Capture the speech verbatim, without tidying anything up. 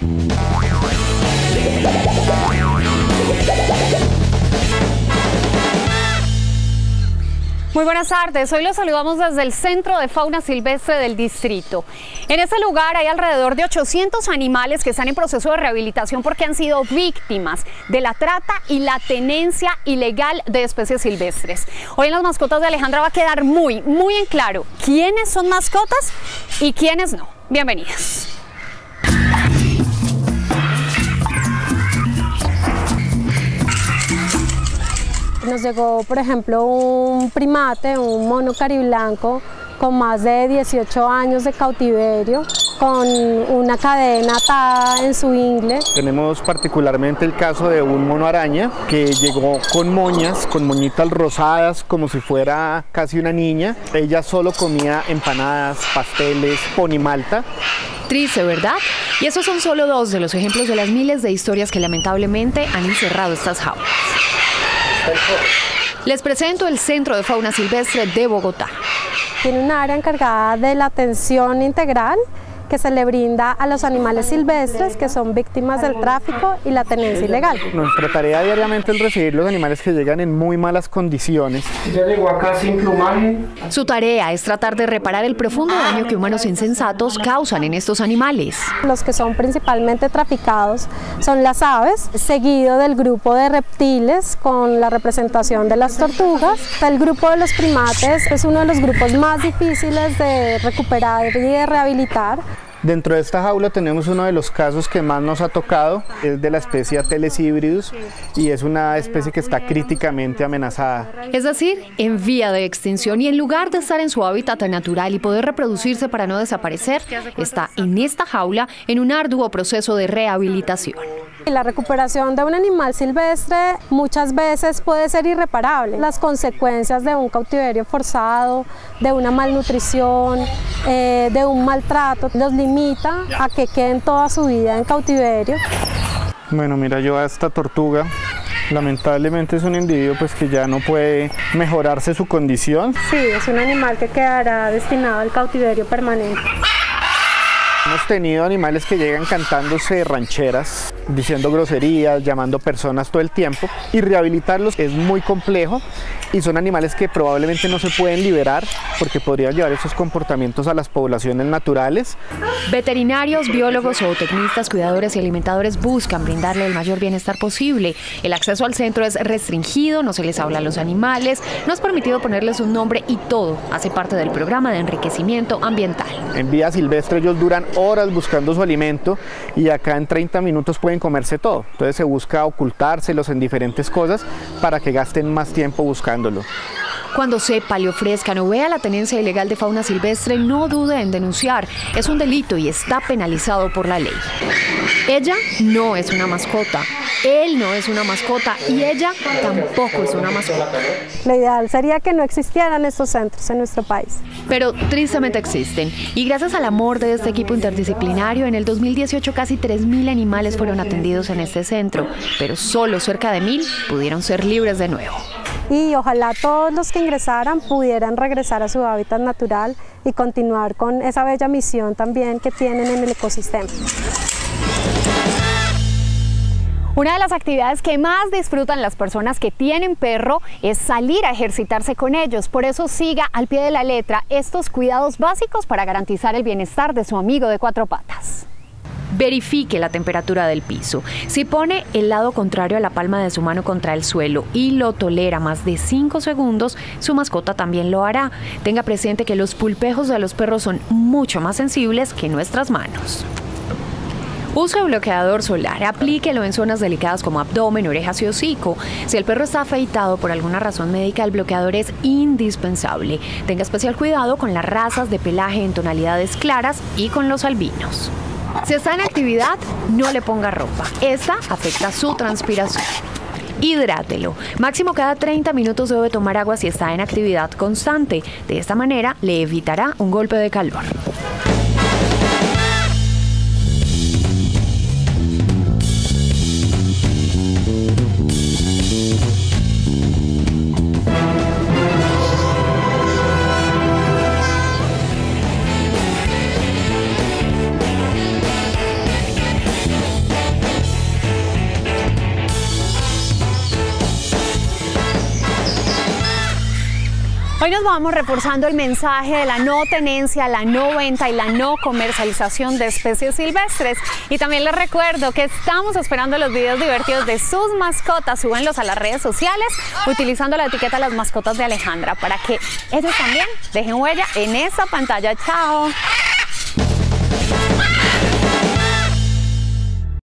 Muy buenas tardes, hoy los saludamos desde el Centro de Fauna Silvestre del distrito. En este lugar hay alrededor de ochocientos animales que están en proceso de rehabilitación porque han sido víctimas de la trata y la tenencia ilegal de especies silvestres. Hoy en las mascotas de Alejandra va a quedar muy, muy en claro quiénes son mascotas y quiénes no. Bienvenidas. Nos llegó, por ejemplo, un primate, un mono cariblanco con más de dieciocho años de cautiverio, con una cadena atada en su ingle. Tenemos particularmente el caso de un mono araña que llegó con moñas, con moñitas rosadas, como si fuera casi una niña. Ella solo comía empanadas, pasteles, ponimalta. Triste, ¿verdad? Y esos son solo dos de los ejemplos de las miles de historias que lamentablemente han encerrado estas jaulas. Les presento el Centro de Fauna Silvestre de Bogotá. Tiene un área encargada de la atención integral que se le brinda a los animales silvestres que son víctimas del tráfico y la tenencia ilegal. Nuestra tarea diariamente es recibir los animales que llegan en muy malas condiciones. Ya llegó acá sin plumaje. Su tarea es tratar de reparar el profundo daño que humanos insensatos causan en estos animales. Los que son principalmente traficados son las aves, seguido del grupo de reptiles con la representación de las tortugas. El grupo de los primates es uno de los grupos más difíciles de recuperar y de rehabilitar. Dentro de esta jaula tenemos uno de los casos que más nos ha tocado, es de la especie Ateles hybridus y es una especie que está críticamente amenazada. Es decir, en vía de extinción, y en lugar de estar en su hábitat natural y poder reproducirse para no desaparecer, está en esta jaula en un arduo proceso de rehabilitación. La recuperación de un animal silvestre muchas veces puede ser irreparable. Las consecuencias de un cautiverio forzado, de una malnutrición, eh, de un maltrato, los limita a que queden toda su vida en cautiverio. Bueno, mira, yo a esta tortuga, lamentablemente es un individuo pues que ya no puede mejorarse su condición. Sí, es un animal que quedará destinado al cautiverio permanente. Hemos tenido animales que llegan cantándose rancheras, diciendo groserías, llamando personas todo el tiempo, y rehabilitarlos es muy complejo y son animales que probablemente no se pueden liberar porque podrían llevar esos comportamientos a las poblaciones naturales. Veterinarios, biólogos, zootecnistas, cuidadores y alimentadores buscan brindarle el mayor bienestar posible. El acceso al centro es restringido, no se les habla a los animales, no es permitido ponerles un nombre y todo hace parte del programa de enriquecimiento ambiental. En vida silvestre ellos duran horas buscando su alimento y acá en treinta minutos pueden comerse todo. Entonces se busca ocultárselos en diferentes cosas para que gasten más tiempo buscándolo. Cuando sepa, le ofrezcan o vea la tenencia ilegal de fauna silvestre, no dude en denunciar. Es un delito y está penalizado por la ley. Ella no es una mascota, él no es una mascota y ella tampoco es una mascota. Lo ideal sería que no existieran estos centros en nuestro país. Pero tristemente existen y gracias al amor de este equipo interdisciplinario, en el dos mil dieciocho casi tres mil animales fueron atendidos en este centro, pero solo cerca de mil pudieron ser libres de nuevo. Y ojalá todos los que ingresaran pudieran regresar a su hábitat natural y continuar con esa bella misión también que tienen en el ecosistema. Una de las actividades que más disfrutan las personas que tienen perro es salir a ejercitarse con ellos. Por eso siga al pie de la letra estos cuidados básicos para garantizar el bienestar de su amigo de cuatro patas. Verifique la temperatura del piso. Si pone el lado contrario a la palma de su mano contra el suelo y lo tolera más de cinco segundos, su mascota también lo hará. Tenga presente que los pulpejos de los perros son mucho más sensibles que nuestras manos. Use bloqueador solar, aplíquelo en zonas delicadas como abdomen, orejas y hocico. Si el perro está afeitado por alguna razón médica, el bloqueador es indispensable. Tenga especial cuidado con las razas de pelaje en tonalidades claras y con los albinos. Si está en actividad, no le ponga ropa. Esta afecta su transpiración. Hidrátelo. Máximo cada treinta minutos debe tomar agua si está en actividad constante. De esta manera le evitará un golpe de calor. Hoy nos vamos reforzando el mensaje de la no tenencia, la no venta y la no comercialización de especies silvestres. Y también les recuerdo que estamos esperando los videos divertidos de sus mascotas. Súbenlos a las redes sociales utilizando la etiqueta Las Mascotas de Alejandra para que ellos también dejen huella en esa pantalla. ¡Chao!